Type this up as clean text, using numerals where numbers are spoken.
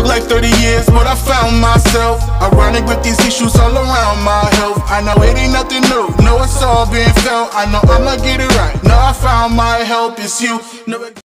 Took like 30 years, but I found myself ironic with these issues all around my health. I know it ain't nothing new, no, it's all been felt. I know I'ma get it right, now I found my help, it's you.